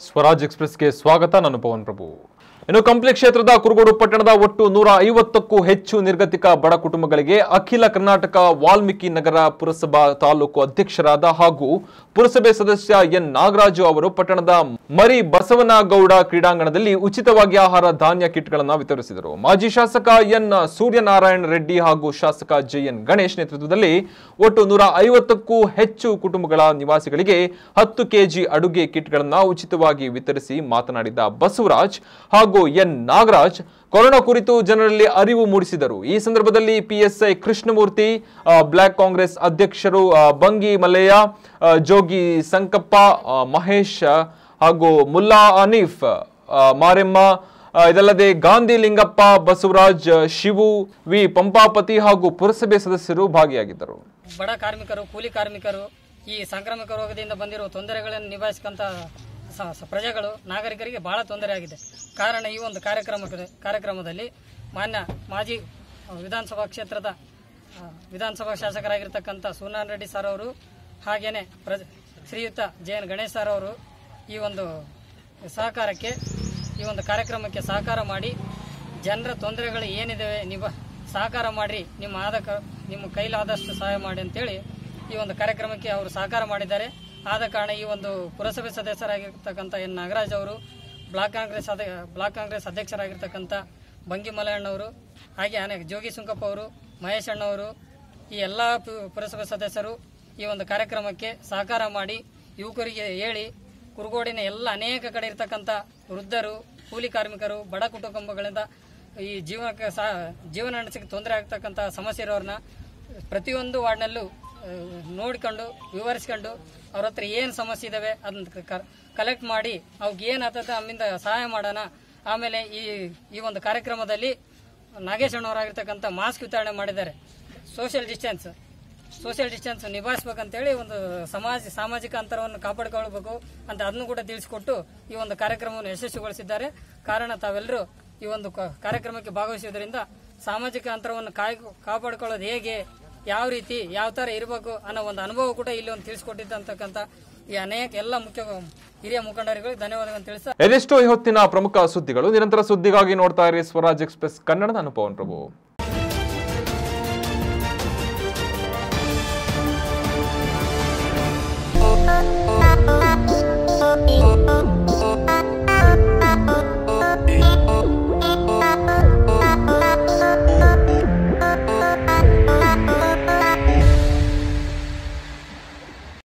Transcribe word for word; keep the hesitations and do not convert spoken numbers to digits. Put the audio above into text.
ಸ್ವರಾಜ್ ಎಕ್ಸ್‌ಪ್ರೆಸ್‌ಗೆ ಸ್ವಾಗತ. ನಾನು ಪವನ್ ಪ್ರಭು. ಇನ್ನು ಕಂಪ್ಲಿ ಕ್ಷೇತ್ರದ ಕುರುಗೋಡು ಪಟ್ಟಣದ ಒಟ್ಟು ನೂರ ಐವತ್ತಕ್ಕೂ ಹೆಚ್ಚು ನಿರ್ಗತಿಕ ಬಡ ಕುಟುಂಬಗಳಿಗೆ ಅಖಿಲ ಕರ್ನಾಟಕ ವಾಲ್ಮೀಕಿ ನಗರ ಪುರಸಭಾ ತಾಲೂಕು ಅಧ್ಯಕ್ಷರಾದ ಹಾಗೂ ಪುರಸಭೆ ಸದಸ್ಯ ಎನ್ ನಾಗರಾಜು ಅವರು ಪಟ್ಟಣದ ಮರಿ ಬಸವನಗೌಡ ಕ್ರೀಡಾಂಗಣದಲ್ಲಿ ಉಚಿತವಾಗಿ ಆಹಾರ ಧಾನ್ಯ ಕಿಟ್ಗಳನ್ನು ವಿತರಿಸಿದರು. ಮಾಜಿ ಶಾಸಕ ಎನ್ ಸೂರ್ಯನಾರಾಯಣ ರೆಡ್ಡಿ ಹಾಗೂ ಶಾಸಕ ಜೆ ಎನ್ ಗಣೇಶ್ ನೇತೃತ್ವದಲ್ಲಿ ಒಟ್ಟು ನೂರ ಐವತ್ತಕ್ಕೂ ಹೆಚ್ಚು ಕುಟುಂಬಗಳ ನಿವಾಸಿಗಳಿಗೆ ಹತ್ತು ಕೆಜಿ ಅಡುಗೆ ಕಿಟ್ಗಳನ್ನು ಉಚಿತವಾಗಿ ವಿತರಿಸಿ ಮಾತನಾಡಿದ ಬಸವರಾಜ್ ಹಾಗೂ ಎನ್ ನಾಗರಾಜ್ ಕೊರೋನಾ ಕುರಿತು ಜನರಲ್ಲಿ ಅರಿವು ಮೂಡಿಸಿದರು. ಈ ಸಂದರ್ಭದಲ್ಲಿ ಪಿಎಸ್ಐ ಕೃಷ್ಣಮೂರ್ತಿ, ಬ್ಲಾಕ್ ಕಾಂಗ್ರೆಸ್ ಅಧ್ಯಕ್ಷರು ಬಂಗಿ ಮಲ್ಲಯ್ಯ, ಜೋಗಿ ಸಂಕಪ್ಪ, ಮಹೇಶ್ ಹಾಗೂ ಮುಲ್ಲಾ ಅನೀಫ್, ಮಾರೆಮ್ಮ, ಇದಲ್ಲದೆ ಗಾಂಧಿ ಲಿಂಗಪ್ಪ, ಬಸವರಾಜ್, ಶಿವು, ವಿ ಪಂಪಾಪತಿ ಹಾಗೂ ಪುರಸಭೆ ಸದಸ್ಯರು ಭಾಗಿಯಾಗಿದ್ದರು. ಬಡ ಕಾರ್ಮಿಕರು, ಕೂಲಿ ಕಾರ್ಮಿಕರು ಈ ಸಾಂಕ್ರಾಮಿಕ ರೋಗದಿಂದ ಬಂದಿರುವ ತೊಂದರೆಗಳನ್ನು ನಿಭಾಯಿಸಿದಂತ ಪ್ರಜೆಗಳು, ನಾಗರಿಕರಿಗೆ ಬಹಳ ತೊಂದರೆ ಆಗಿದೆ. ಕಾರಣ ಈ ಒಂದು ಕಾರ್ಯಕ್ರಮ ಕಾರ್ಯಕ್ರಮದಲ್ಲಿ ಮಾನ್ಯ ಮಾಜಿ ವಿಧಾನಸಭಾ ಕ್ಷೇತ್ರದ ವಿಧಾನಸಭಾ ಶಾಸಕರಾಗಿರ್ತಕ್ಕಂಥ ಸೂರ್ಯನಾರಾಯಣ ರೆಡ್ಡಿ ಸರ್ ಅವರು ಹಾಗೇನೆ ಪ್ರಜ ಶ್ರೀಯುತ ಜೆ ಎನ್ ಗಣೇಶ್ ಸರ್ ಅವರು ಈ ಒಂದು ಸಹಕಾರಕ್ಕೆ ಈ ಒಂದು ಕಾರ್ಯಕ್ರಮಕ್ಕೆ ಸಹಕಾರ ಮಾಡಿ ಜನರ ತೊಂದರೆಗಳು ಏನಿದ್ದಾವೆ ನಿಭಾ ಸಹಕಾರ ಮಾಡಿ ನಿಮ್ಮ ಆದ ನಿಮ್ಮ ಕೈಲಾದಷ್ಟು ಸಹಾಯ ಮಾಡಿ ಅಂತೇಳಿ ಈ ಒಂದು ಕಾರ್ಯಕ್ರಮಕ್ಕೆ ಅವರು ಸಹಕಾರ ಮಾಡಿದ್ದಾರೆ. ಆದ ಕಾರಣ ಈ ಒಂದು ಪುರಸಭೆ ಸದಸ್ಯರಾಗಿರ್ತಕ್ಕಂಥ ಎನ್ ನಾಗರಾಜ್ ಅವರು, ಬ್ಲಾಕ್ ಕಾಂಗ್ರೆಸ್ ಬ್ಲಾಕ್ ಕಾಂಗ್ರೆಸ್ ಅಧ್ಯಕ್ಷರಾಗಿರ್ತಕ್ಕಂಥ ಬಂಗಿ ಮಲಯಣ್ಣವರು, ಹಾಗೆ ಅನೇಕ ಜೋಗಿ ಸುಂಕಪ್ಪ ಅವರು, ಮಹೇಶ್ ಅಣ್ಣವರು, ಈ ಎಲ್ಲ ಪುರಸಭೆ ಸದಸ್ಯರು ಈ ಒಂದು ಕಾರ್ಯಕ್ರಮಕ್ಕೆ ಸಹಕಾರ ಮಾಡಿ ಯುವಕರಿಗೆ ಹೇಳಿ ಕುರುಗೋಡಿನ ಎಲ್ಲ ಅನೇಕ ಕಡೆ ಇರ್ತಕ್ಕಂಥ ವೃದ್ಧರು, ಕೂಲಿ ಕಾರ್ಮಿಕರು, ಬಡ ಕುಟುಂಬಗಳಿಂದ ಈ ಜೀವನಕ್ಕೆ ಸಹ ಜೀವನ ನಡೆಸಕ್ಕೆ ತೊಂದರೆ ಆಗ್ತಕ್ಕಂಥ ಸಮಸ್ಯೆ ಇರೋರನ್ನ ಪ್ರತಿಯೊಂದು ವಾರ್ಡ್ನಲ್ಲೂ ನೋಡಿಕೊಂಡು ವಿವರಿಸ್ಕೊಂಡು ಅವ್ರ ಹತ್ರ ಏನು ಸಮಸ್ಯೆ ಇದಾವೆ ಅದನ್ನ ಕಲೆಕ್ಟ್ ಮಾಡಿ ಅವ್ರಿಗೆ ಏನಾಗ್ತದೆ ಅಮ್ಮಿಂದ ಸಹಾಯ ಮಾಡೋಣ. ಆಮೇಲೆ ಈ ಈ ಒಂದು ಕಾರ್ಯಕ್ರಮದಲ್ಲಿ ನಾಗೇಶ್ ಅಣ್ಣವರಾಗಿರ್ತಕ್ಕಂಥ ಮಾಸ್ಕ್ ವಿತರಣೆ ಮಾಡಿದ್ದಾರೆ. ಸೋಷಿಯಲ್ ಡಿಸ್ಟೆನ್ಸ್ ಸೋಷಿಯಲ್ ಡಿಸ್ಟೆನ್ಸ್ ನಿಭಾಯಿಸಬೇಕಂತೇಳಿ ಒಂದು ಸಮಾಜ ಸಾಮಾಜಿಕ ಅಂತರವನ್ನು ಕಾಪಾಡಿಕೊಳ್ಬೇಕು ಅಂತ ಅದನ್ನು ಕೂಡ ತಿಳಿಸಿಕೊಟ್ಟು ಈ ಒಂದು ಕಾರ್ಯಕ್ರಮವನ್ನು ಯಶಸ್ವಿಗೊಳಿಸಿದ್ದಾರೆ. ಕಾರಣ ತಾವೆಲ್ಲರೂ ಈ ಒಂದು ಕಾರ್ಯಕ್ರಮಕ್ಕೆ ಭಾಗವಹಿಸುವುದರಿಂದ ಸಾಮಾಜಿಕ ಅಂತರವನ್ನು ಕಾಯ್ ಕಾಪಾಡಿಕೊಳ್ಳೋದು ಹೇಗೆ, ಯಾವ ರೀತಿ ಯಾವ ತರ ಇರಬೇಕು ಅನ್ನೋ ಒಂದು ಅನುಭವ ಕೂಡ ಇಲ್ಲಿ ಒಂದು ತಿಳಿಸಿಕೊಟ್ಟಿದ್ದಂತಕ್ಕಂಥ ಈ ಅನೇಕ ಎಲ್ಲ ಮುಖ್ಯ ಹಿರಿಯ ಮುಖಂಡರುಗಳಿಗೆ ಧನ್ಯವಾದಗಳನ್ನು ತಿಳಿಸ. ಇದೆಷ್ಟೋ ಹೊತ್ತಿನ ಪ್ರಮುಖ ಸುದ್ದಿಗಳು. ನಿರಂತರ ಸುದ್ದಿಗಾಗಿ ನೋಡ್ತಾ ಇರಿ ಸ್ವರಾಜ್ ಎಕ್ಸ್‌ಪ್ರೆಸ್ ಕನ್ನಡ. ನಾನು ಪವನ್ ಪ್ರಭು.